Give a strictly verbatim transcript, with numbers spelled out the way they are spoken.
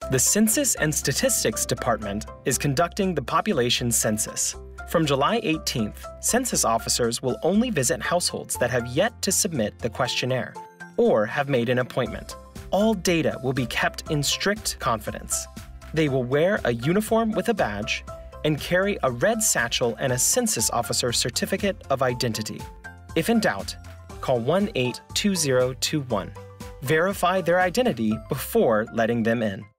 The Census and Statistics Department is conducting the Population Census. From July eighteenth, census officers will only visit households that have yet to submit the questionnaire or have made an appointment. All data will be kept in strict confidence. They will wear a uniform with a badge and carry a red satchel and a census officer certificate of identity. If in doubt, call one eight two zero two one. Verify their identity before letting them in.